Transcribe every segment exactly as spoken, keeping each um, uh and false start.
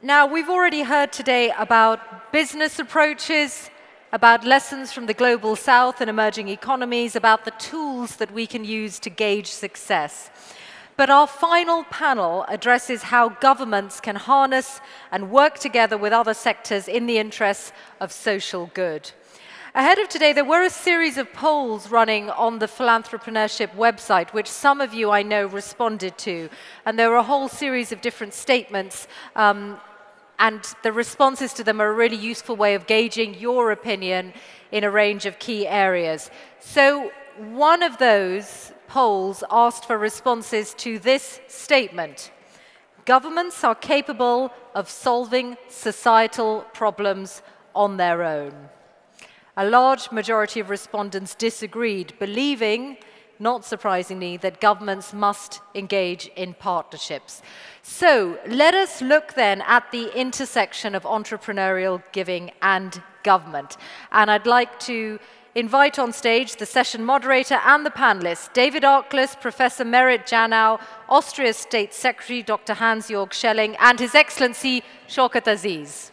Now, we've already heard today about business approaches, about lessons from the global south and emerging economies, about the tools that we can use to gauge success. But our final panel addresses how governments can harness and work together with other sectors in the interests of social good. Ahead of today, there were a series of polls running on the Philanthropreneurship website, which some of you I know responded to. And there were a whole series of different statements, um, and the responses to them are a really useful way of gauging your opinion in a range of key areas. So one of those polls asked for responses to this statement: governments are capable of solving societal problems on their own. A large majority of respondents disagreed, believing, not surprisingly, that governments must engage in partnerships. So let us look then at the intersection of entrepreneurial giving and government. And I'd like to invite on stage the session moderator and the panelists: David Arkless, Professor Merit Janow, Austria's State Secretary Doctor Hans-Jörg Schelling, and His Excellency Shaukat Aziz.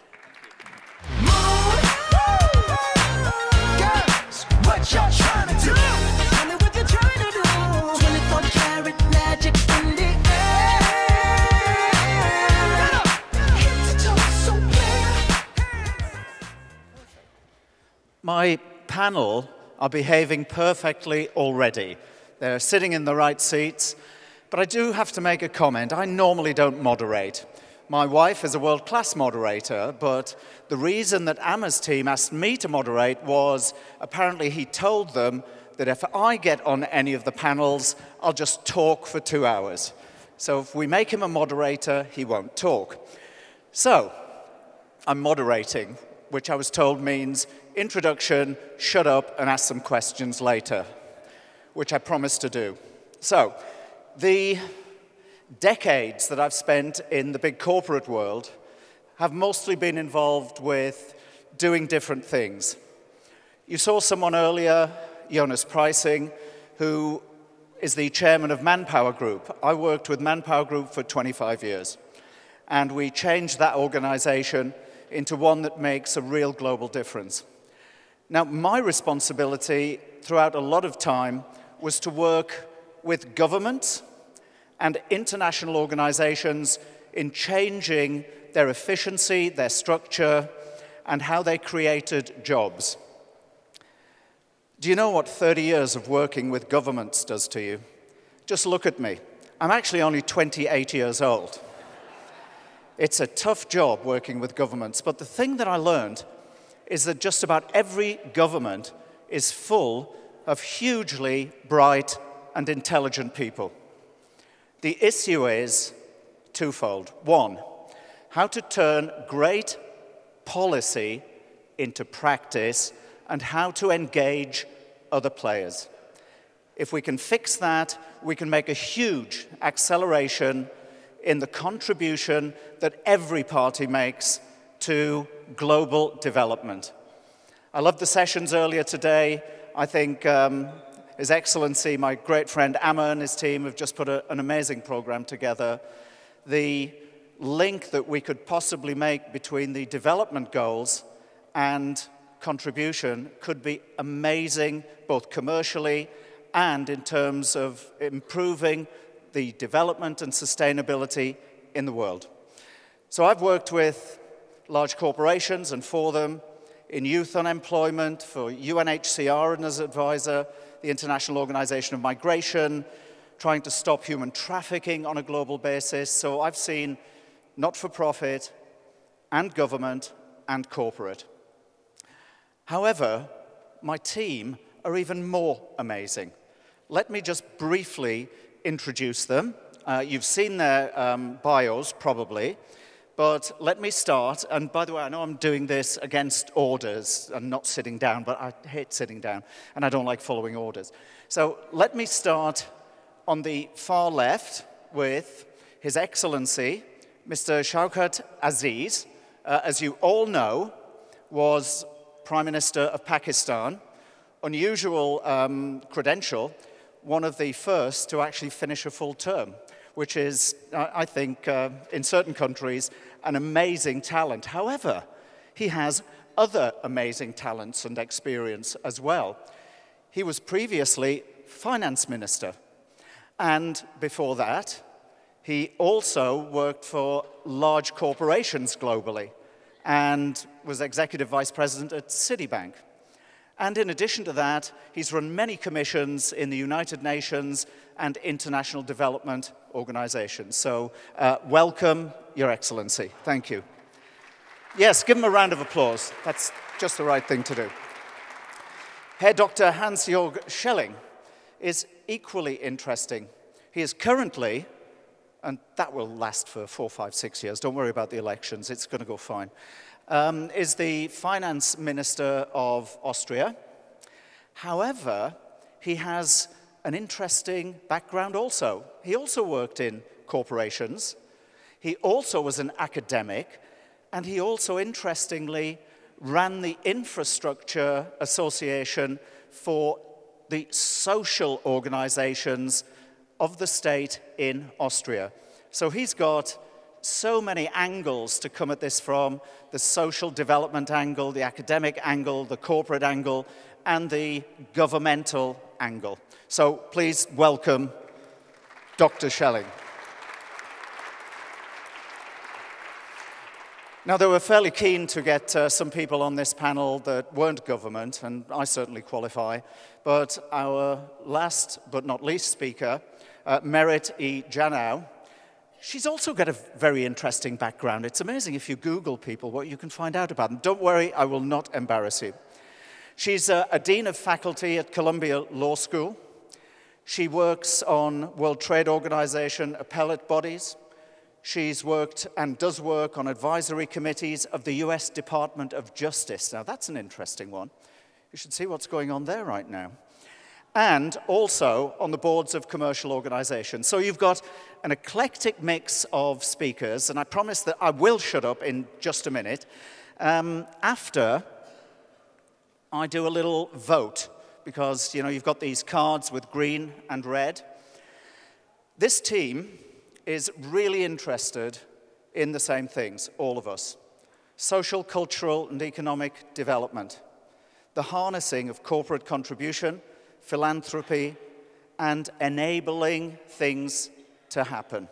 My panel are behaving perfectly already. They're sitting in the right seats, but I do have to make a comment. I normally don't moderate. My wife is a world-class moderator, but the reason that Amma's team asked me to moderate was apparently he told them that if I get on any of the panels, I'll just talk for two hours. So if we make him a moderator, he won't talk. So I'm moderating, which I was told means introduction, shut up, and ask some questions later, which I promised to do. So the decades that I've spent in the big corporate world have mostly been involved with doing different things. You saw someone earlier, Jonas Preissing, who is the chairman of Manpower Group. I worked with Manpower Group for twenty-five years, and we changed that organization into one that makes a real global difference. Now, my responsibility throughout a lot of time was to work with governments and international organizations in changing their efficiency, their structure, and how they created jobs. Do you know what thirty years of working with governments does to you? Just look at me. I'm actually only twenty-eight years old. It's a tough job working with governments, but the thing that I learned is that just about every government is full of hugely bright and intelligent people. The issue is twofold. One, how to turn great policy into practice and how to engage other players. If we can fix that, we can make a huge acceleration in the contribution that every party makes to global development. I loved the sessions earlier today. I think um, His Excellency, my great friend Amma and his team have just put a, an amazing program together. The link that we could possibly make between the development goals and contribution could be amazing, both commercially and in terms of improving the development and sustainability in the world. So I've worked with large corporations and for them in youth unemployment, for U N H C R and as advisor, the International Organization of Migration, trying to stop human trafficking on a global basis. So I've seen not-for-profit and government and corporate. However, my team are even more amazing. Let me just briefly introduce them. Uh, you've seen their um, bios, probably. But let me start, and by the way, I know I'm doing this against orders and not sitting down, but I hate sitting down, and I don't like following orders. So let me start on the far left with His Excellency, Mister Shaukat Aziz. Uh, as you all know, was Prime Minister of Pakistan. Unusual um, credential, one of the first to actually finish a full term, which is, I think, uh, in certain countries, an amazing talent. However, he has other amazing talents and experience as well. He was previously finance minister, and before that, he also worked for large corporations globally and was executive vice president at Citibank. And in addition to that, he's run many commissions in the United Nations and international development organizations. So uh, welcome, Your Excellency. Thank you. Yes, give him a round of applause. That's just the right thing to do. Herr Doctor Hans-Jörg Schelling is equally interesting. He is currently, and that will last for four, five, six years, don't worry about the elections, it's going to go fine, um, is the finance minister of Austria. However, he has an interesting background also. He also worked in corporations, he also was an academic, and he also, interestingly, ran the infrastructure association for the social organizations of the state in Austria. So he's got so many angles to come at this from: the social development angle, the academic angle, the corporate angle, and the governmental angle. So please welcome Doctor Schelling. Now, they were fairly keen to get uh, some people on this panel that weren't government, and I certainly qualify, but our last but not least speaker, uh, Merit E. Janow, she's also got a very interesting background. It's amazing if you Google people what you can find out about them. Don't worry, I will not embarrass you. She's uh, a dean of faculty at Columbia Law School. She works on World Trade Organization appellate bodies. She's worked and does work on advisory committees of the U S Department of Justice. Now, that's an interesting one. You should see what's going on there right now. And also on the boards of commercial organizations. So you've got an eclectic mix of speakers, and I promise that I will shut up in just a minute um, after I do a little vote, because, you know, you've got these cards with green and red. This team is really interested in the same things, all of us: social, cultural, and economic development, the harnessing of corporate contribution, philanthropy, and enabling things to happen.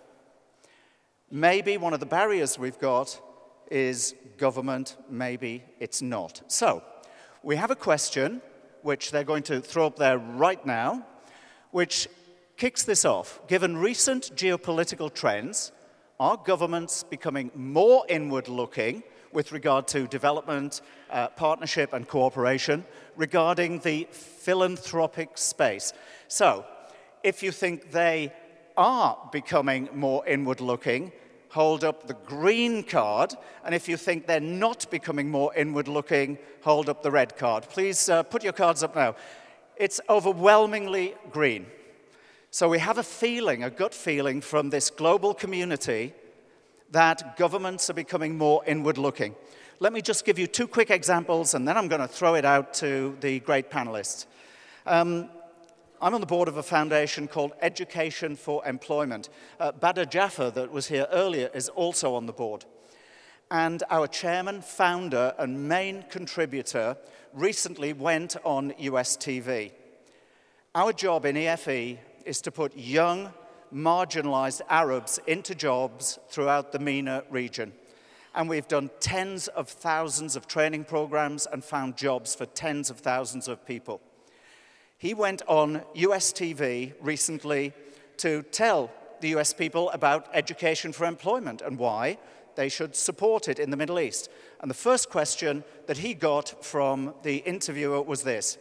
Maybe one of the barriers we've got is government, maybe it's not. So, we have a question, which they're going to throw up there right now, which kicks this off. Given recent geopolitical trends, are governments becoming more inward-looking with regard to development, uh, partnership, and cooperation regarding the philanthropic space? So, if you think they are becoming more inward-looking, hold up the green card, and if you think they're not becoming more inward-looking, hold up the red card. Please uh, put your cards up now. It's overwhelmingly green. So we have a feeling, a gut feeling from this global community that governments are becoming more inward-looking. Let me just give you two quick examples, and then I'm going to throw it out to the great panelists. Um, I'm on the board of a foundation called Education for Employment. Uh, Badr Jaffer, that was here earlier, is also on the board. And our chairman, founder, and main contributor recently went on U S T V. Our job in E F E is to put young, marginalized Arabs into jobs throughout the MENA region. And we've done tens of thousands of training programs and found jobs for tens of thousands of people. He went on U S T V recently to tell the U S people about education for employment and why they should support it in the Middle East. And the first question that he got from the interviewer was this: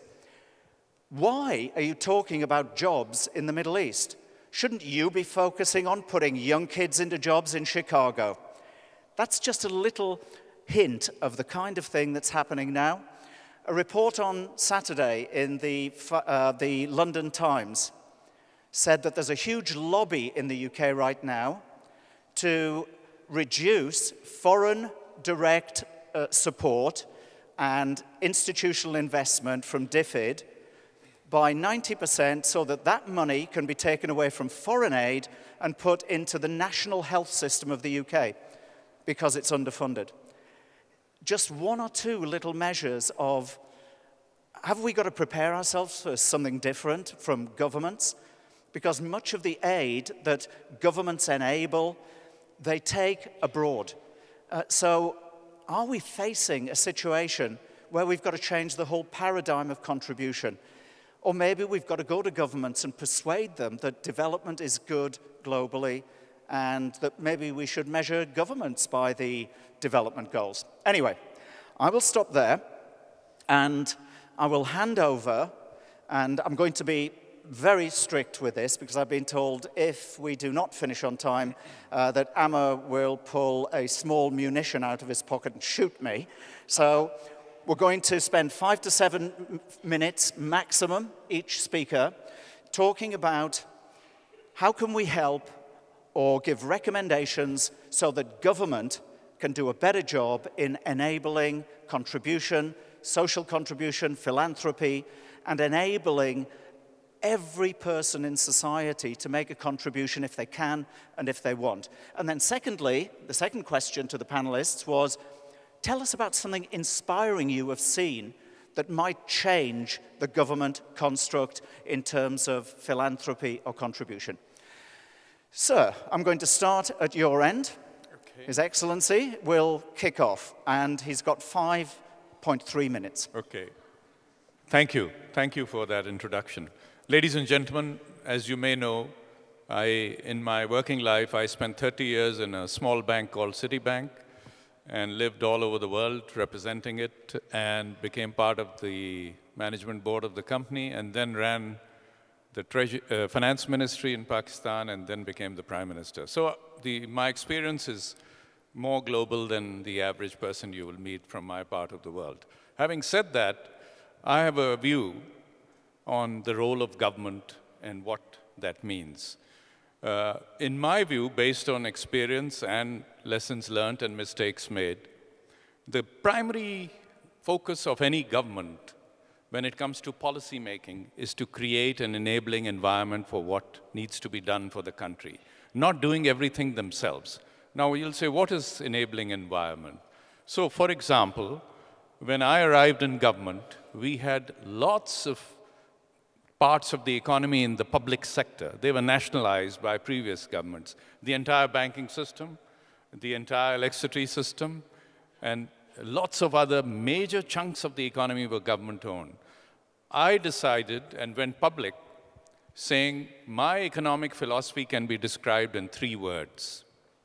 why are you talking about jobs in the Middle East? Shouldn't you be focusing on putting young kids into jobs in Chicago? That's just a little hint of the kind of thing that's happening now. A report on Saturday in the, uh, the London Times said that there's a huge lobby in the U K right now to reduce foreign direct uh, support and institutional investment from D F I D by ninety percent, so that that money can be taken away from foreign aid and put into the national health system of the U K. because it's underfunded. Just one or two little measures of, have we got to prepare ourselves for something different from governments? Because much of the aid that governments enable, they take abroad. Uh, so are we facing a situation where we've got to change the whole paradigm of contribution? Or maybe we've got to go to governments and persuade them that development is good globally and that maybe we should measure governments by the development goals. Anyway, I will stop there and I will hand over, and I'm going to be very strict with this because I've been told if we do not finish on time uh, that Amma will pull a small munition out of his pocket and shoot me. So we're going to spend five to seven minutes maximum, each speaker, talking about how can we help or give recommendations so that government can do a better job in enabling contribution, social contribution, philanthropy, and enabling every person in society to make a contribution if they can and if they want. And then secondly, the second question to the panelists was, tell us about something inspiring you have seen that might change the government construct in terms of philanthropy or contribution. Sir, I'm going to start at your end. Okay. His Excellency will kick off, and he's got five point three minutes. Okay. Thank you. Thank you for that introduction. Ladies and gentlemen, as you may know, I, in my working life, I spent thirty years in a small bank called Citibank and lived all over the world representing it and became part of the management board of the company and then ran the treasury, uh, finance ministry in Pakistan and then became the prime minister. So the, my experience is more global than the average person you will meet from my part of the world. Having said that, I have a view on the role of government and what that means. Uh, in my view, based on experience and lessons learned and mistakes made, the primary focus of any government when it comes to policy making is to create an enabling environment for what needs to be done for the country, not doing everything themselves. Now you'll say, what is enabling environment? So for example, when I arrived in government, we had lots of parts of the economy in the public sector. They were nationalized by previous governments. The entire banking system, the entire electricity system, and lots of other major chunks of the economy were government-owned. I decided and went public saying my economic philosophy can be described in three words: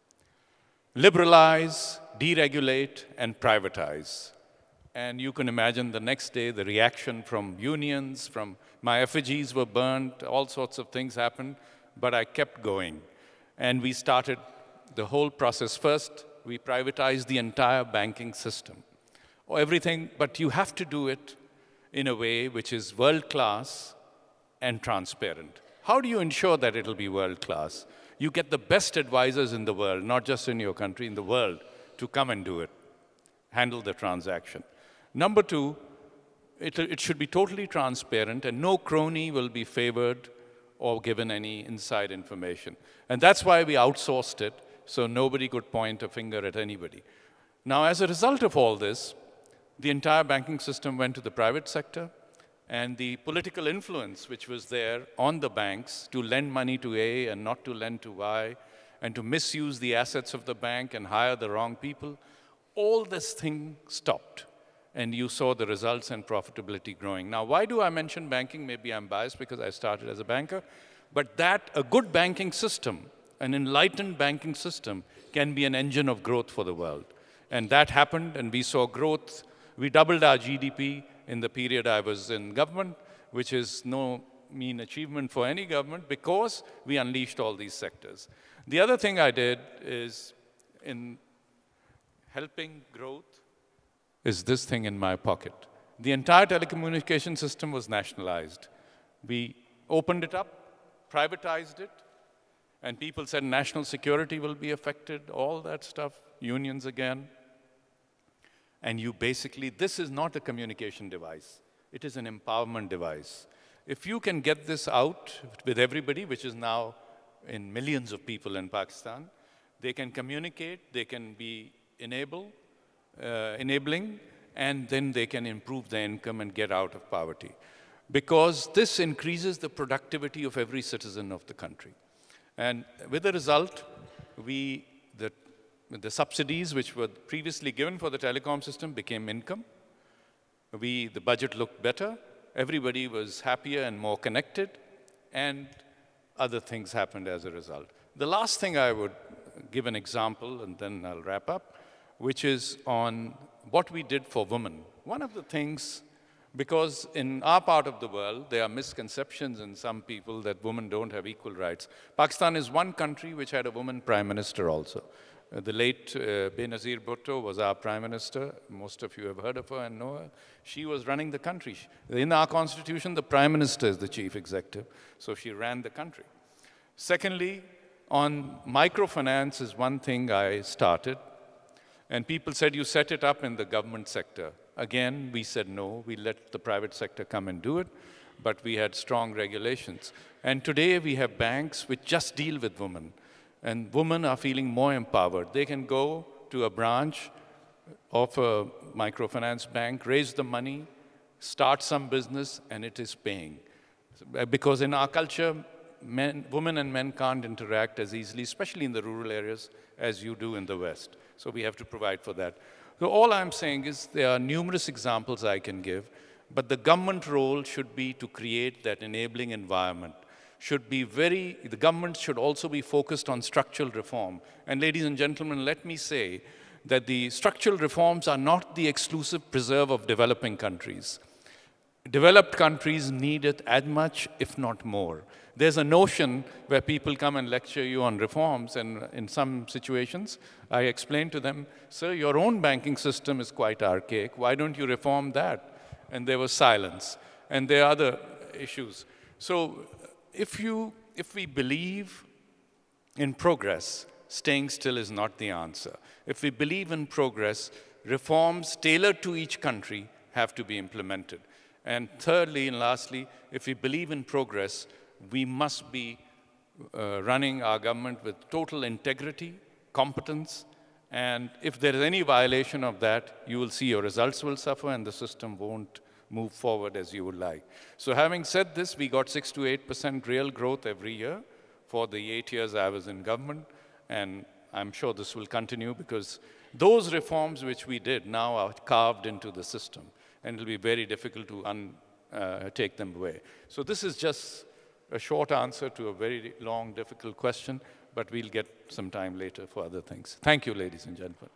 liberalize, deregulate, and privatize. And you can imagine the next day the reaction from unions, from my effigies were burnt, all sorts of things happened, but I kept going. And we started the whole process. First, we privatized the entire banking system. Or everything, but you have to do it in a way which is world-class and transparent. How do you ensure that it'll be world-class? You get the best advisors in the world, not just in your country, in the world, to come and do it, handle the transaction. Number two, it, it should be totally transparent and no crony will be favored or given any inside information. And that's why we outsourced it, so nobody could point a finger at anybody. Now, as a result of all this, the entire banking system went to the private sector, and the political influence which was there on the banks to lend money to A and not to lend to Y, and to misuse the assets of the bank and hire the wrong people, all this thing stopped. And you saw the results and profitability growing. Now, why do I mention banking? Maybe I'm biased because I started as a banker. But that, a good banking system, an enlightened banking system, can be an engine of growth for the world. And that happened, and we saw growth. We doubled our G D P in the period I was in government, which is no mean achievement for any government because we unleashed all these sectors. The other thing I did is in helping growth is this thing in my pocket. The entire telecommunication system was nationalized. We opened it up, privatized it, and people said national security will be affected, all that stuff, unions again. And you basically, this is not a communication device. It is an empowerment device. If you can get this out with everybody, which is now in millions of people in Pakistan, They can communicate, they can be enable, uh, enabling, and then they can improve their income and get out of poverty. Because this increases the productivity of every citizen of the country. And with the result, we, the, the subsidies which were previously given for the telecom system became income. We, the budget looked better, everybody was happier and more connected, and other things happened as a result. The last thing I would give an example, and then I'll wrap up, which is on what we did for women. One of the things, because in our part of the world, there are misconceptions in some people that women don't have equal rights. Pakistan is one country which had a woman prime minister also. Uh, the late uh, Benazir Bhutto was our prime minister. Most of you have heard of her and know her. She was running the country. In our constitution, the prime minister is the chief executive, so she ran the country. Secondly, on microfinance is one thing I started, and people said, you set it up in the government sector. Again, we said no, we let the private sector come and do it, but we had strong regulations. And today we have banks which just deal with women. And women are feeling more empowered. They can go to a branch of a microfinance bank, raise the money, start some business, and it is paying. Because in our culture, men, women and men can't interact as easily, especially in the rural areas, as you do in the West. So we have to provide for that. So all I'm saying is there are numerous examples I can give, but the government role should be to create that enabling environment. Should be very, the government should also be focused on structural reform. And ladies and gentlemen, let me say that the structural reforms are not the exclusive preserve of developing countries. Developed countries need it as much, if not more. There's a notion where people come and lecture you on reforms, and in some situations, I explain to them, sir, your own banking system is quite archaic. Why don't you reform that? And there was silence. And there are other issues. So if, you, if we believe in progress, staying still is not the answer. If we believe in progress, reforms tailored to each country have to be implemented. And thirdly and lastly, if we believe in progress, we must be uh, running our government with total integrity, competence, and if there is any violation of that, you will see your results will suffer and the system won't move forward as you would like. So having said this, we got six to eight percent real growth every year for the eight years I was in government, and I'm sure this will continue because those reforms which we did now are carved into the system, and it'll be very difficult to un, uh, take them away. So this is just a short answer to a very long, difficult question, but we'll get some time later for other things. Thank you, ladies and gentlemen.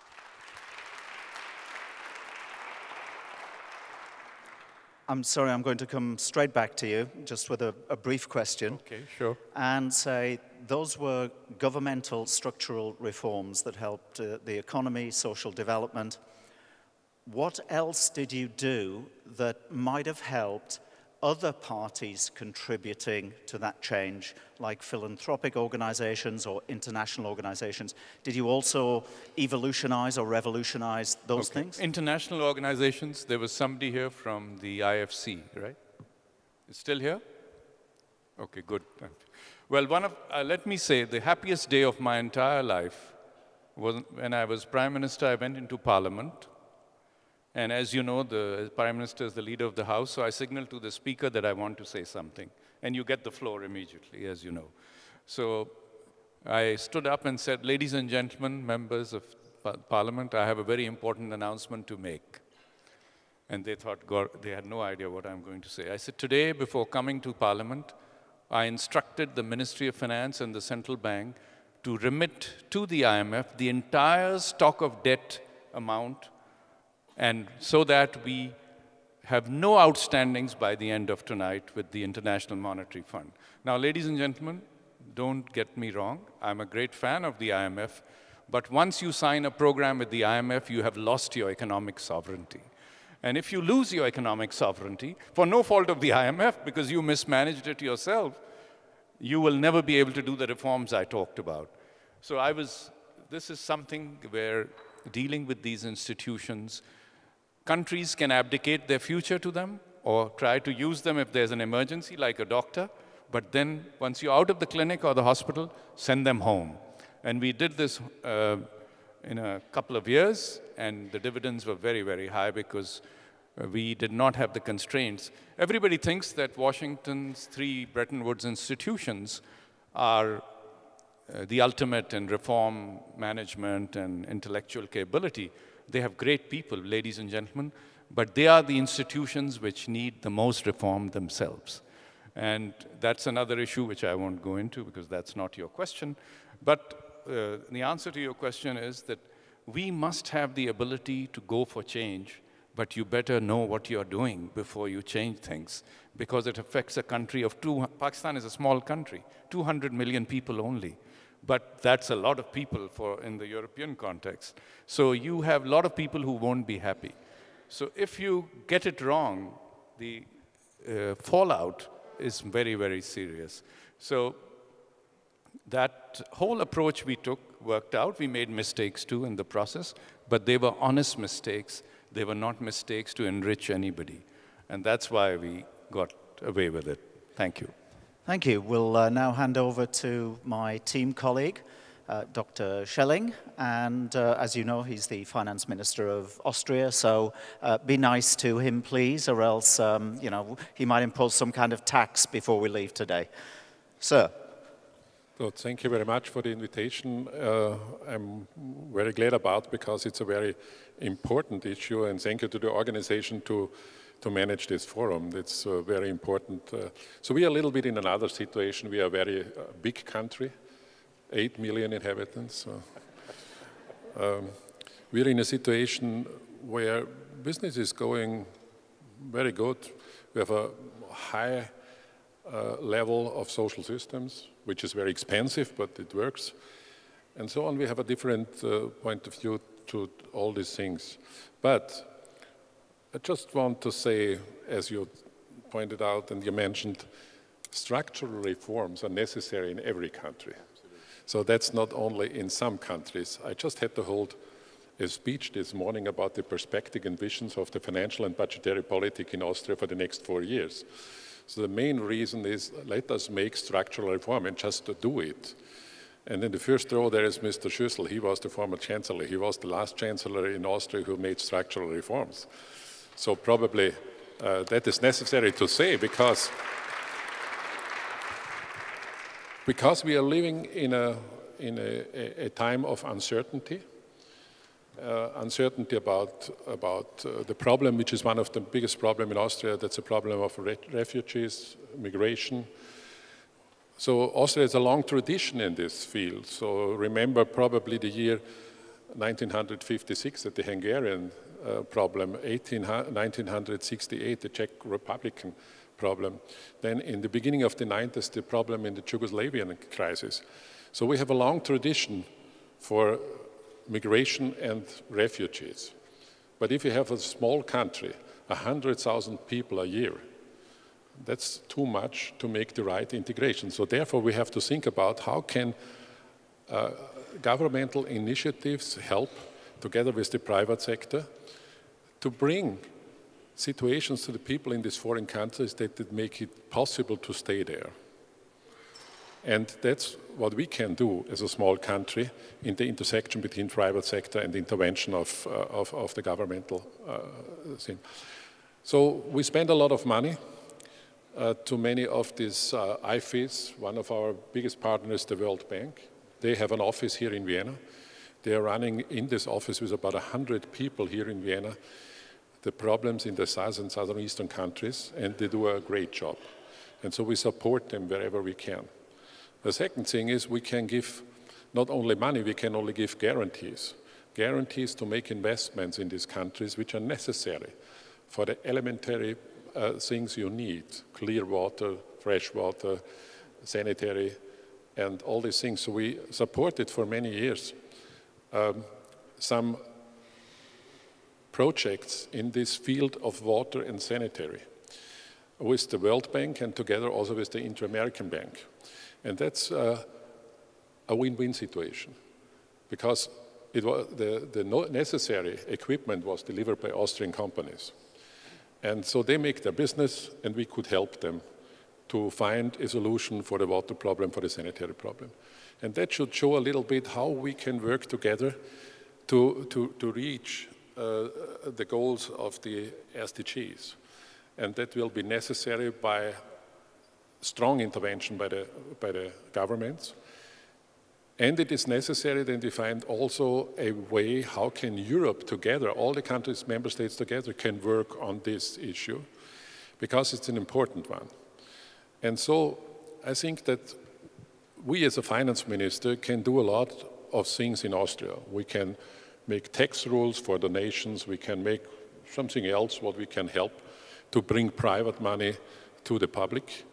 I'm sorry, I'm going to come straight back to you, just with a, a brief question. Okay, sure. And say, those were governmental structural reforms that helped uh, the economy, social development. What else did you do that might have helped other parties contributing to that change, like philanthropic organizations or international organizations? Did you also evolutionize or revolutionize those okay. things? International organizations, there was somebody here from the I F C, right? It's still here? Okay, good. Well, one of, uh, let me say, the happiest day of my entire life was when I was Prime Minister. I went into Parliament. And as you know, the Prime Minister is the leader of the House, so I signaled to the Speaker that I want to say something. And you get the floor immediately, as you know. So I stood up and said, ladies and gentlemen, members of Parliament, I have a very important announcement to make. And they thought, God, they had no idea what I'm going to say. I said, today, before coming to Parliament, I instructed the Ministry of Finance and the Central Bank to remit to the I M F the entire stock of debt amount, and so that we have no outstandings by the end of tonight with the International Monetary Fund. Now, ladies and gentlemen, don't get me wrong. I'm a great fan of the I M F, but once you sign a program with the I M F, you have lost your economic sovereignty. And if you lose your economic sovereignty, for no fault of the I M F, because you mismanaged it yourself, you will never be able to do the reforms I talked about. So I was, this is something where dealing with these institutions, countries can abdicate their future to them or try to use them if there's an emergency, like a doctor, but then once you're out of the clinic or the hospital, send them home. And we did this uh, in a couple of years, and the dividends were very, very high because we did not have the constraints. Everybody thinks that Washington's three Bretton Woods institutions are uh, the ultimate in reform, management, and intellectual capability. They have great people, ladies and gentlemen, but they are the institutions which need the most reform themselves. And that's another issue which I won't go into because that's not your question. But uh, the answer to your question is that we must have the ability to go for change, but you better know what you're doing before you change things, because it affects a country of two, Pakistan is a small country, two hundred million people only. But that's a lot of people for in the European context. So you have a lot of people who won't be happy. So if you get it wrong, the uh, fallout is very, very serious. So that whole approach we took worked out. We made mistakes too in the process, but they were honest mistakes. They were not mistakes to enrich anybody. And that's why we got away with it. Thank you. Thank you. We'll uh, now hand over to my team colleague, uh, Doctor Schelling. And uh, as you know, he's the finance minister of Austria. So uh, be nice to him, please, or else, um, you know, he might impose some kind of tax before we leave today. Sir. So thank you very much for the invitation. Uh, I'm very glad about because it's a very important issue, and thank you to the organization to to manage this forum. It's uh, very important. Uh, so we are a little bit in another situation. We are a very uh, big country, eight million inhabitants. So, um, we're in a situation where business is going very good. We have a high uh, level of social systems, which is very expensive, but it works. And so on, we have a different uh, point of view to all these things. But I just want to say, as you pointed out and you mentioned, structural reforms are necessary in every country. So that's not only in some countries. I just had to hold a speech this morning about the perspective and visions of the financial and budgetary politic in Austria for the next four years. So the main reason is, let us make structural reform and just to do it. And in the first row there is Mister Schüssel. He was the former chancellor. He was the last chancellor in Austria who made structural reforms. So probably uh, that is necessary to say because, because we are living in a, in a, a time of uncertainty. Uh, uncertainty about, about uh, the problem, which is one of the biggest problems in Austria. That's a problem of re refugees, migration. So Austria has a long tradition in this field. So remember probably the year nineteen fifty-six at the Hungarian uh, problem, nineteen sixty-eight the Czech Republican problem, then in the beginning of the nineties the problem in the Yugoslavian crisis. So we have a long tradition for migration and refugees. But if you have a small country, one hundred thousand people a year, that's too much to make the right integration. So therefore we have to think about how can uh, governmental initiatives help, together with the private sector, to bring situations to the people in these foreign countries that would make it possible to stay there. And that's what we can do as a small country in the intersection between private sector and intervention of, uh, of, of the governmental uh, thing. So we spend a lot of money uh, to many of these uh, I F Is. One of our biggest partners, the World Bank. They have an office here in Vienna. They are running in this office with about one hundred people here in Vienna, the problems in the south and southern eastern countries, and they do a great job. And so we support them wherever we can. The second thing is we can give not only money, we can only give guarantees. Guarantees to make investments in these countries which are necessary for the elementary uh, things you need, clear water, fresh water, sanitary, and all these things. So we supported for many years um, some projects in this field of water and sanitary with the World Bank and together also with the Inter-American Bank. And that's uh, a win-win situation because it was the, the necessary equipment was delivered by Austrian companies. And so they make their business and we could help them to find a solution for the water problem, for the sanitary problem. And that should show a little bit how we can work together to, to, to reach uh, the goals of the S D Gs. And that will be necessary by strong intervention by the, by the governments. And it is necessary then to find also a way how can Europe together, all the countries, member states together, can work on this issue, because it's an important one. And so I think that we as a finance minister can do a lot of things in Austria. We can make tax rules for donations, we can make something else what we can help to bring private money to the public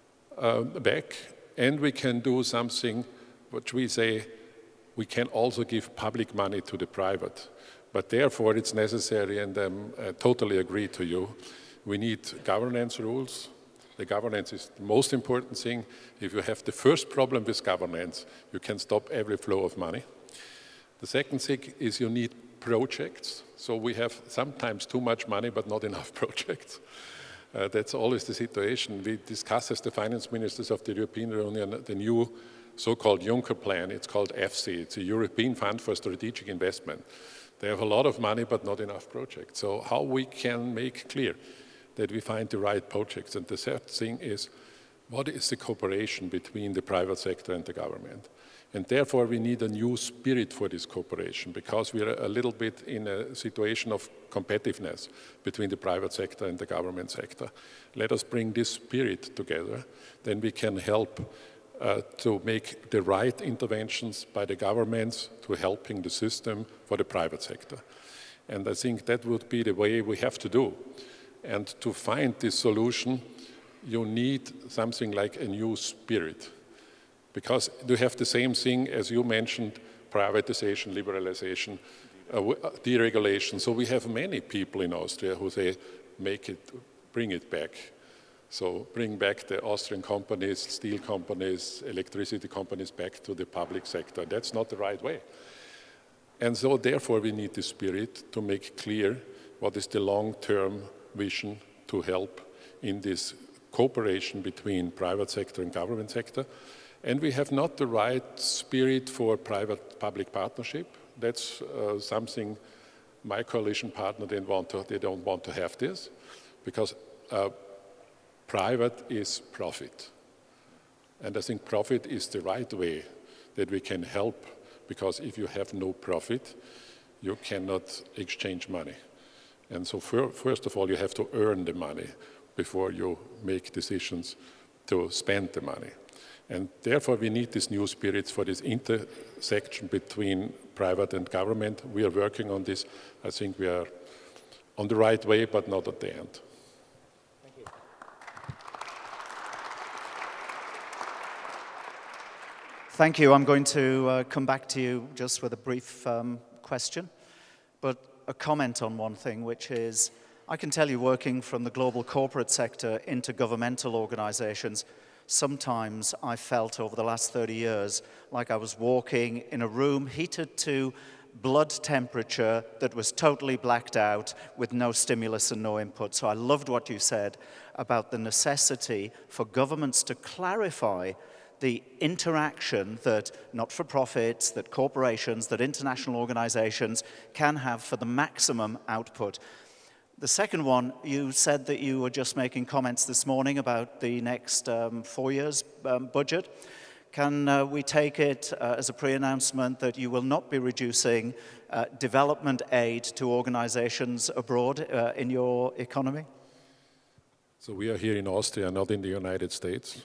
uh, back, and we can do something which we say we can also give public money to the private. But therefore it's necessary, and um, I totally agree to you, we need governance rules. The governance is the most important thing. If you have the first problem with governance, you can stop every flow of money. The second thing is you need projects. So we have sometimes too much money, but not enough projects. Uh, that's always the situation. We discuss as the finance ministers of the European Union the new so-called Juncker plan. It's called E F S I. It's a European Fund for Strategic Investment. They have a lot of money, but not enough projects. So how we can make clear that we find the right projects. And the third thing is, what is the cooperation between the private sector and the government? And therefore, we need a new spirit for this cooperation, because we are a little bit in a situation of competitiveness between the private sector and the government sector. Let us bring this spirit together, then we can help uh, to make the right interventions by the governments to helping the system for the private sector. And I think that would be the way we have to do. And to find this solution, you need something like a new spirit. Because you have the same thing as you mentioned, privatization, liberalization, uh, deregulation. So we have many people in Austria who say, make it, bring it back. So bring back the Austrian companies, steel companies, electricity companies back to the public sector. That's not the right way. And so therefore we need the spirit to make clear what is the long-term vision to help in this cooperation between private sector and government sector. And we have not the right spirit for private-public partnership. That's uh, something my coalition partner didn't want to, they don't want to have this, because uh, private is profit. And I think profit is the right way that we can help, because if you have no profit, you cannot exchange money. And so for, first of all, you have to earn the money before you make decisions to spend the money. And therefore, we need these new spirits for this intersection between private and government. We are working on this. I think we are on the right way, but not at the end. Thank you. Thank you. I'm going to uh, come back to you just with a brief um, question, but a comment on one thing, which is, I can tell you, working from the global corporate sector into governmental organizations, sometimes I felt over the last thirty years like I was walking in a room heated to blood temperature that was totally blacked out with no stimulus and no input. So I loved what you said about the necessity for governments to clarify the interaction that not-for-profits, that corporations, that international organizations can have for the maximum output. The second one, you said that you were just making comments this morning about the next um, four years um, budget. Can uh, we take it uh, as a pre-announcement that you will not be reducing uh, development aid to organizations abroad uh, in your economy? So we are here in Austria, not in the United States.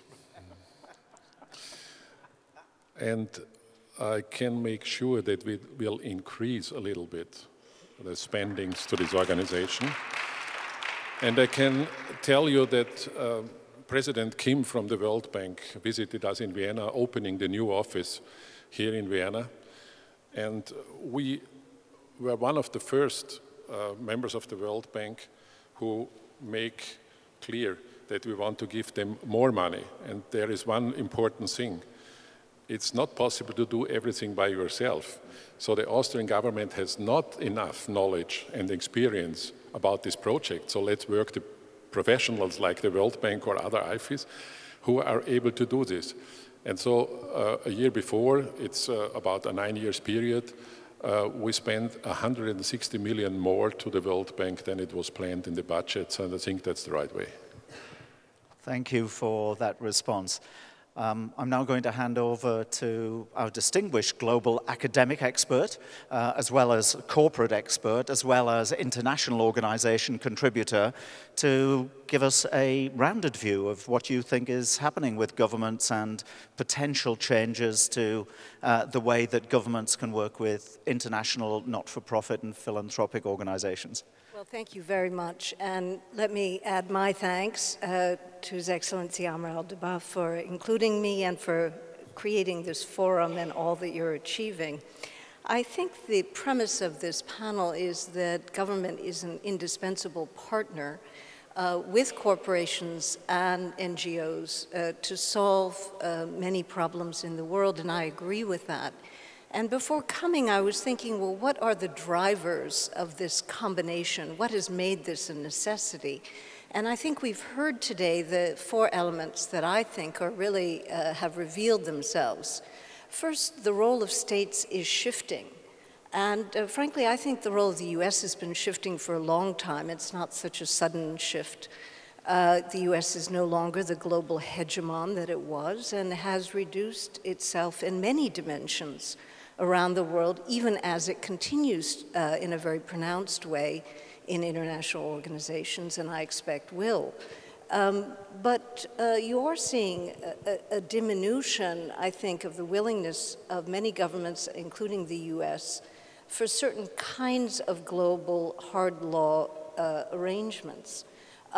And I can make sure that we will increase a little bit the spendings to this organization. And I can tell you that uh, President Kim from the World Bank visited us in Vienna, opening the new office here in Vienna. And we were one of the first uh, members of the World Bank who make clear that we want to give them more money. And there is one important thing. It's not possible to do everything by yourself. So the Austrian government has not enough knowledge and experience about this project. So let's work the professionals like the World Bank or other I F Is who are able to do this. And so uh, a year before, it's uh, about a nine years period, uh, we spent one hundred sixty million more to the World Bank than it was planned in the budgets, and I think that's the right way. Thank you for that response. Um, I'm now going to hand over to our distinguished global academic expert, uh, as well as corporate expert, as well as international organization contributor, to give us a rounded view of what you think is happening with governments and potential changes to uh, the way that governments can work with international not-for-profit and philanthropic organizations. Well, thank you very much, and let me add my thanks uh, to His Excellency Amr al-Dabah for including me and for creating this forum and all that you're achieving. I think the premise of this panel is that government is an indispensable partner uh, with corporations and N G Os uh, to solve uh, many problems in the world, and I agree with that. And before coming, I was thinking, well, what are the drivers of this combination? What has made this a necessity? And I think we've heard today the four elements that I think are really uh, have revealed themselves. First, the role of states is shifting. And uh, frankly, I think the role of the U S has been shifting for a long time. It's not such a sudden shift. Uh, the U S is no longer the global hegemon that it was and has reduced itself in many dimensions around the world, even as it continues uh, in a very pronounced way in international organizations, and I expect will. Um, but uh, you are seeing a, a diminution, I think, of the willingness of many governments, including the U S, for certain kinds of global hard law uh, arrangements.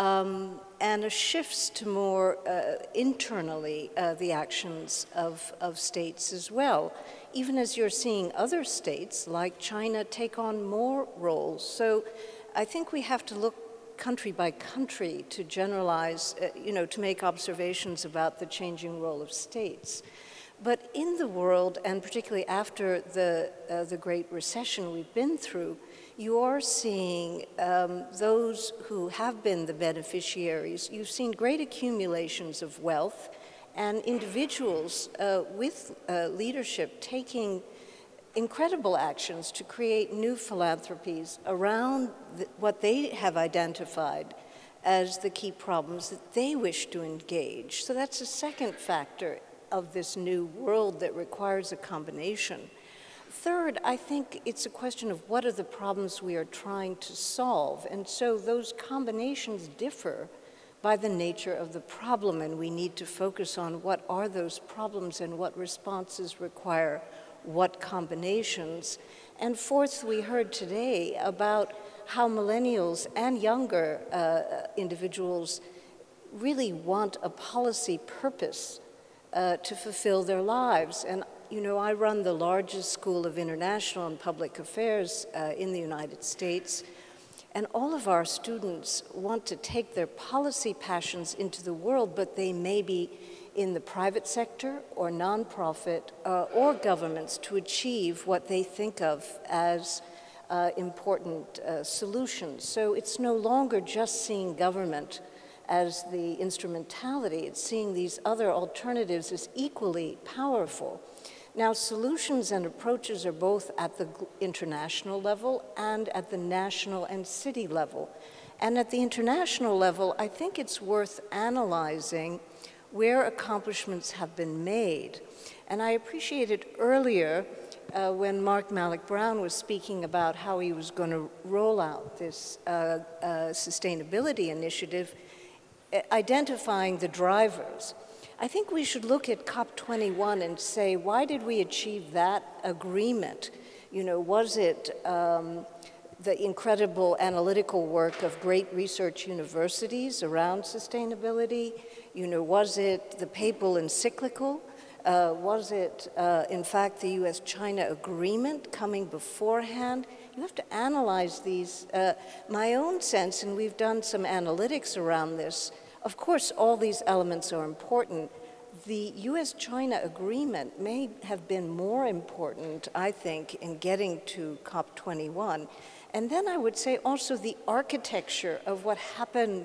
Um, and a shifts to more uh, internally uh, the actions of, of states as well, even as you're seeing other states like China take on more roles. So I think we have to look country by country to generalize, uh, you know, to make observations about the changing role of states. But in the world, and particularly after the, uh, the Great Recession we've been through, you are seeing um, those who have been the beneficiaries. You've seen great accumulations of wealth and individuals uh, with uh, leadership taking incredible actions to create new philanthropies around the, what they have identified as the key problems that they wish to engage. So that's a second factor of this new world that requires a combination. Third, I think it's a question of what are the problems we are trying to solve, and so those combinations differ by the nature of the problem, and we need to focus on what are those problems and what responses require what combinations. And fourth, we heard today about how millennials and younger uh, individuals really want a policy purpose uh, to fulfill their lives. And you know, I run the largest school of international and public affairs uh, in the United States, and all of our students want to take their policy passions into the world, but they may be in the private sector or nonprofit uh, or governments to achieve what they think of as uh, important uh, solutions. So it's no longer just seeing government as the instrumentality, it's seeing these other alternatives as equally powerful. Now, solutions and approaches are both at the international level and at the national and city level. And at the international level, I think it's worth analyzing where accomplishments have been made. And I appreciated earlier uh, when Mark Malik Brown was speaking about how he was going to roll out this uh, uh, sustainability initiative, uh, identifying the drivers. I think we should look at COP twenty-one and say, why did we achieve that agreement? You know, was it um, the incredible analytical work of great research universities around sustainability? You know, was it the papal encyclical? Uh, was it, uh, in fact, the U S China agreement coming beforehand? You have to analyze these. Uh, my own sense, and we've done some analytics around this, of course, all these elements are important. The U S China agreement may have been more important, I think, in getting to COP twenty-one. And then I would say also the architecture of what happened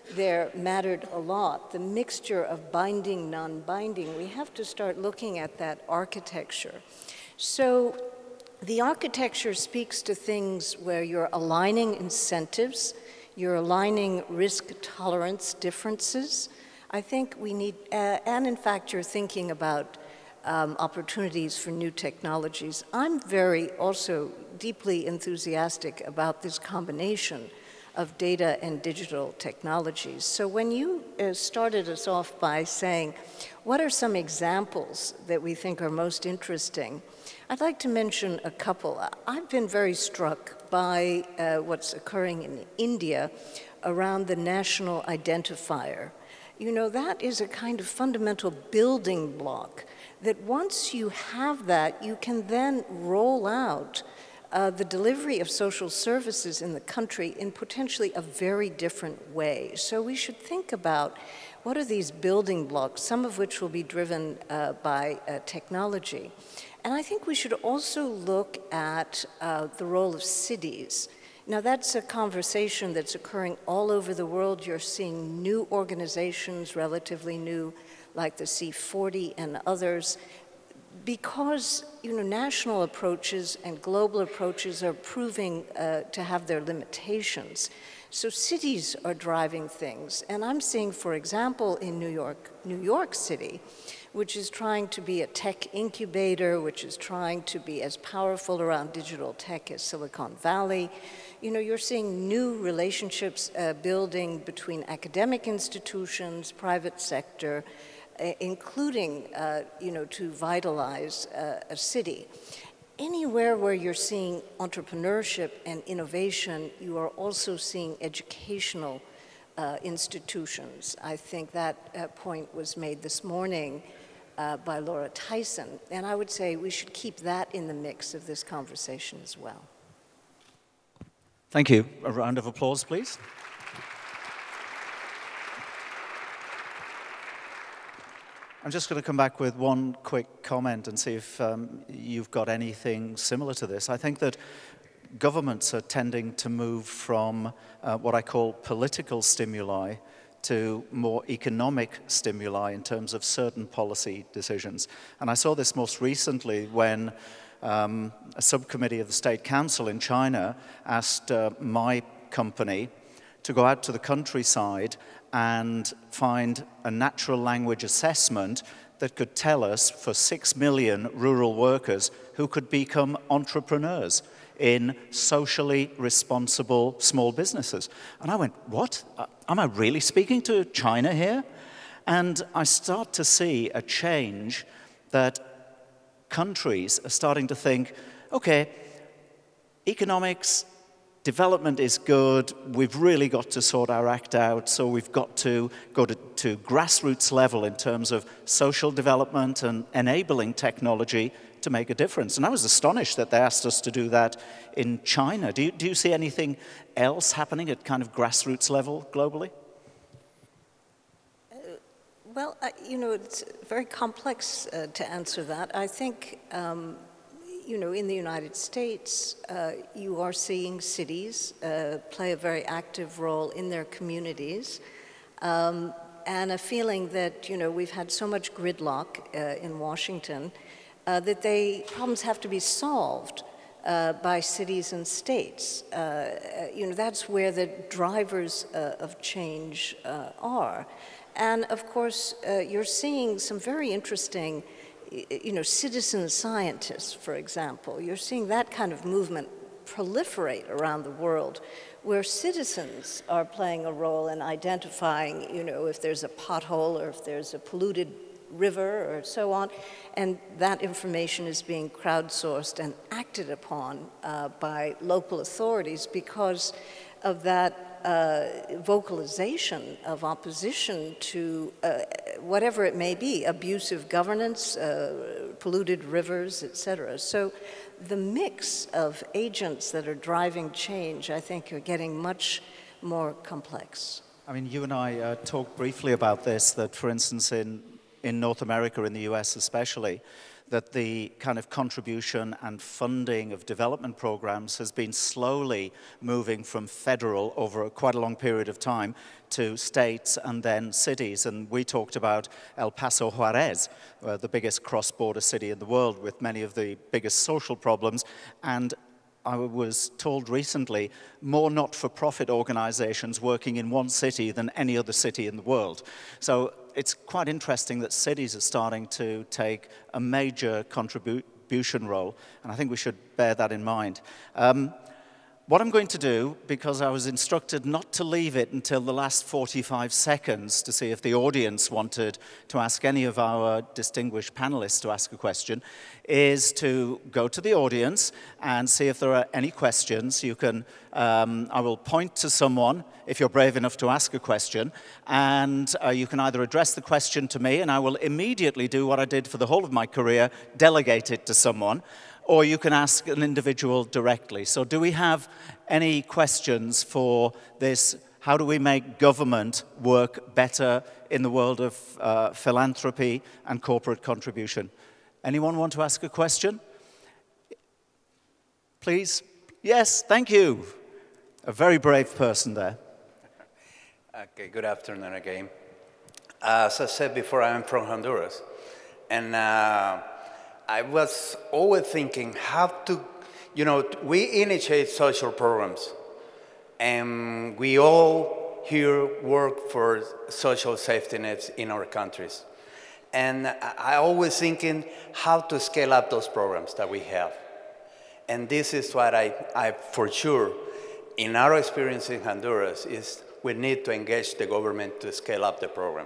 there mattered a lot. The mixture of binding, non-binding, we have to start looking at that architecture. So the architecture speaks to things where you're aligning incentives, you're aligning risk tolerance differences. I think we need, uh, and in fact you're thinking about um, opportunities for new technologies. I'm very also deeply enthusiastic about this combination of data and digital technologies. So when you uh, started us off by saying, what are some examples that we think are most interesting? I'd like to mention a couple. I've been very struck by uh, what's occurring in India around the national identifier. You know, that is a kind of fundamental building block that once you have that, you can then roll out Uh, the delivery of social services in the country in potentially a very different way. So we should think about what are these building blocks, some of which will be driven uh, by uh, technology. And I think we should also look at uh, the role of cities. Now that's a conversation that's occurring all over the world. You're seeing new organizations, relatively new, like the C forty and others, because, you know, national approaches and global approaches are proving uh, to have their limitations. So cities are driving things. And I'm seeing, for example, in New York, New York City, which is trying to be a tech incubator, which is trying to be as powerful around digital tech as Silicon Valley. You know, you're seeing new relationships uh, building between academic institutions, private sector, including, uh, you know, to vitalize uh, a city. Anywhere where you're seeing entrepreneurship and innovation, you are also seeing educational uh, institutions. I think that uh, point was made this morning uh, by Laura Tyson, and I would say we should keep that in the mix of this conversation as well. Thank you. A round of applause, please. I'm just going to come back with one quick comment and see if um, you've got anything similar to this. I think that governments are tending to move from uh, what I call political stimuli to more economic stimuli in terms of certain policy decisions. And I saw this most recently when um, a subcommittee of the State Council in China asked uh, my company to go out to the countryside and find a natural language assessment that could tell us for six million rural workers who could become entrepreneurs in socially responsible small businesses. And I went, what? Am I really speaking to China here? And I start to see a change that countries are starting to think, okay, economics, development is good, we've really got to sort our act out, so we've got to go to, to grassroots level in terms of social development and enabling technology to make a difference. And I was astonished that they asked us to do that in China. Do you, do you see anything else happening at kind of grassroots level globally? Uh, well, uh, you know, it's very complex uh, to answer that. I think um, you know, in the United States, uh, you are seeing cities uh, play a very active role in their communities, um, and a feeling that, you know, we've had so much gridlock uh, in Washington uh, that they problems have to be solved uh, by cities and states. Uh, you know, that's where the drivers uh, of change uh, are. And of course, uh, you're seeing some very interesting, you know, citizen scientists, for example. You're seeing that kind of movement proliferate around the world, where citizens are playing a role in identifying, you know, if there's a pothole or if there's a polluted river or so on, and that information is being crowdsourced and acted upon uh, by local authorities because of that uh, vocalization of opposition to uh, whatever it may be, abusive governance, uh, polluted rivers, et cetera. So the mix of agents that are driving change, I think, are getting much more complex. I mean, you and I uh, talked briefly about this, that, for instance, in, in North America, in the U S especially, that the kind of contribution and funding of development programs has been slowly moving from federal over a, quite a long period of time to states and then cities. And we talked about El Paso Juarez, uh, the biggest cross-border city in the world with many of the biggest social problems. And I was told recently, more not-for-profit organizations working in one city than any other city in the world. So it's quite interesting that cities are starting to take a major contribution role, and I think we should bear that in mind. Um, What I'm going to do, because I was instructed not to leave it until the last forty-five seconds to see if the audience wanted to ask any of our distinguished panelists to ask a question, is to go to the audience and see if there are any questions. You can, um, I will point to someone if you're brave enough to ask a question, and uh, you can either address the question to me, and I will immediately do what I did for the whole of my career, delegate it to someone, or you can ask an individual directly. So do we have any questions for this? How do we make government work better in the world of uh, philanthropy and corporate contribution? Anyone want to ask a question? Please? Yes, thank you. A very brave person there. Okay, good afternoon again. As I said before, I'm from Honduras. And uh, I was always thinking how to, you know, we initiate social programs. And we all here work for social safety nets in our countries. And I always thinking how to scale up those programs that we have. And this is what I, I for sure, in our experience in Honduras, is we need to engage the government to scale up the program.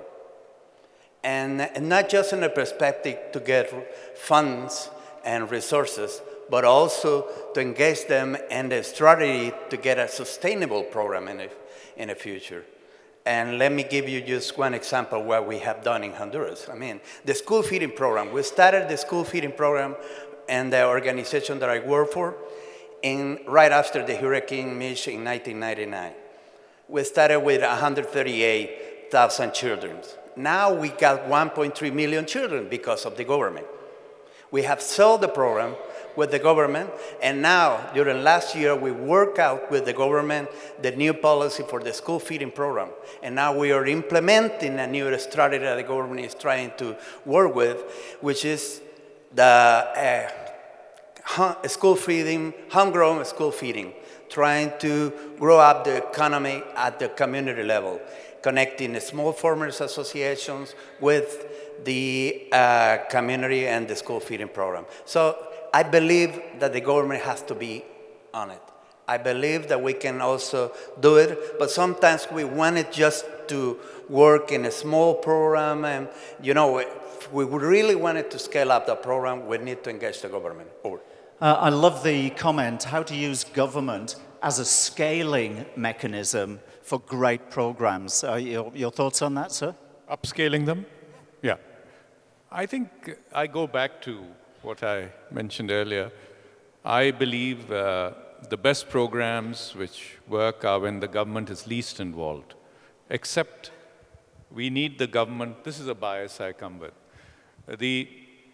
And, and not just in a perspective to get funds and resources, but also to engage them in the strategy to get a sustainable program in the, in the future. And let me give you just one example of what we have done in Honduras. I mean, the school feeding program. We started the school feeding program and the organization that I work for in, right after the Hurricane Mitch in nineteen ninety-nine. We started with one hundred thirty-eight thousand children. Now we got one point three million children because of the government. We have sold the program with the government, and now, during last year, we worked out with the government the new policy for the school feeding program. And now we are implementing a new strategy that the government is trying to work with, which is the uh, school feeding, homegrown school feeding, trying to grow up the economy at the community level, connecting the small farmers associations with the uh, community and the school feeding program. So I believe that the government has to be on it. I believe that we can also do it, but sometimes we want it just to work in a small program, and you know, if we really wanted to scale up the program, we need to engage the government. Over. Uh, I love the comment, how to use government as a scaling mechanism for great programs. Uh, your, your thoughts on that, sir? Upscaling them? Yeah. I think I go back to what I mentioned earlier. I believe uh, the best programs which work are when the government is least involved. Except we need the government, this is a bias I come with. The,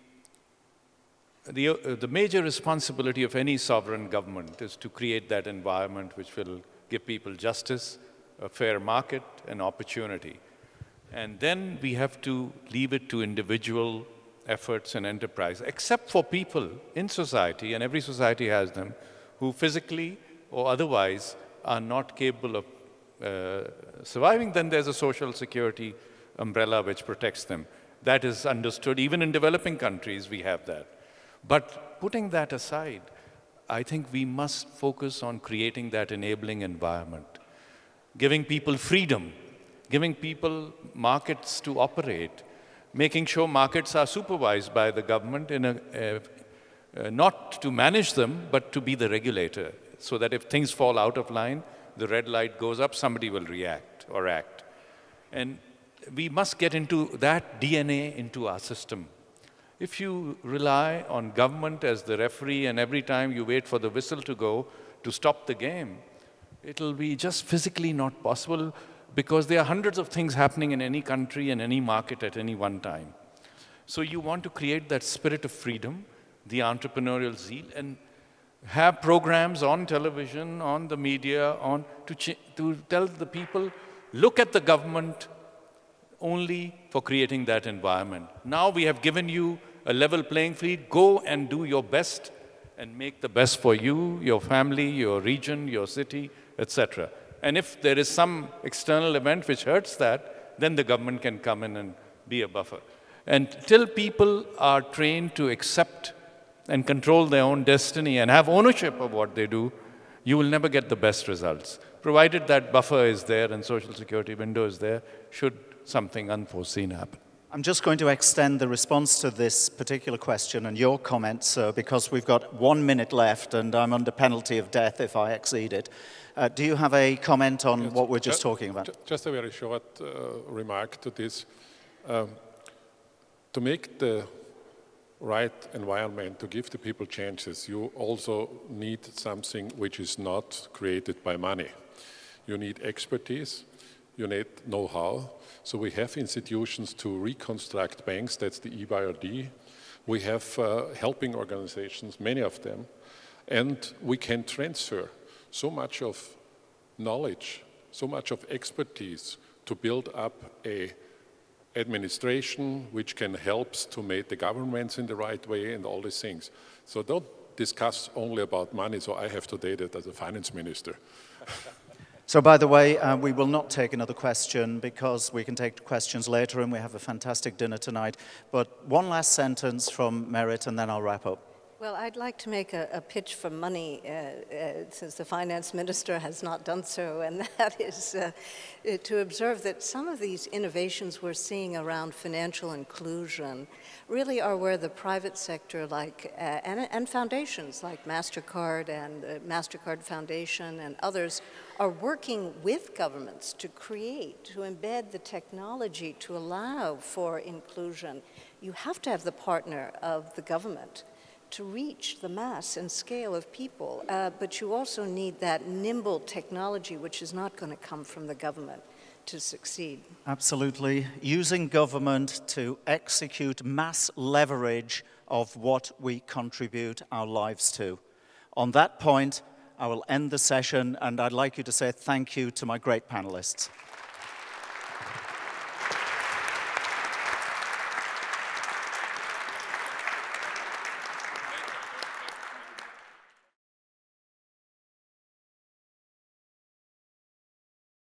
the, uh, the major responsibility of any sovereign government is to create that environment which will give people justice, a fair market, and opportunity. And then we have to leave it to individual efforts and enterprise, except for people in society, and every society has them, who physically or otherwise are not capable of uh, surviving. Then there's a social security umbrella which protects them. That is understood. Even in developing countries, we have that. But putting that aside, I think we must focus on creating that enabling environment, giving people freedom, giving people markets to operate, making sure markets are supervised by the government in a, a, a, not to manage them, but to be the regulator, so that if things fall out of line, the red light goes up, somebody will react or act. And we must get into that D N A into our system. If you rely on government as the referee and every time you wait for the whistle to go to stop the game, it'll be just physically not possible, because there are hundreds of things happening in any country and any market at any one time. So you want to create that spirit of freedom, the entrepreneurial zeal, and have programs on television, on the media, on to, to tell the people, look at the government only for creating that environment. Now we have given you a level playing field. Go and do your best and make the best for you, your family, your region, your city, et cetera. And if there is some external event which hurts that, then the government can come in and be a buffer. And till people are trained to accept and control their own destiny and have ownership of what they do, you will never get the best results. Provided that buffer is there and social security window is there, should something unforeseen happen. I'm just going to extend the response to this particular question and your comments, sir, because we've got one minute left and I'm under penalty of death if I exceed it. Uh, do you have a comment on yes, what we're just, just talking about? Just a very short uh, remark to this. Um, to make the right environment, to give the people chances, you also need something which is not created by money. You need expertise, you need know-how. So we have institutions to reconstruct banks, that's the E B R D. We have uh, helping organizations, many of them, and we can transfer so much of knowledge, so much of expertise to build up a administration which can help to make the governments in the right way and all these things. So don't discuss only about money, so I have to date it as a finance minister. So, by the way, uh, we will not take another question because we can take questions later and we have a fantastic dinner tonight. But one last sentence from Merit and then I'll wrap up. Well, I'd like to make a, a pitch for money, uh, uh, since the finance minister has not done so, and that is uh, to observe that some of these innovations we're seeing around financial inclusion really are where the private sector, like uh, and, and foundations like MasterCard and uh, MasterCard Foundation and others, are working with governments to create, to embed the technology to allow for inclusion. You have to have the partner of the government to reach the mass and scale of people, uh, but you also need that nimble technology which is not going to come from the government to succeed. Absolutely. Using government to execute mass leverage of what we contribute our lives to. On that point, I will end the session and I'd like you to say thank you to my great panelists.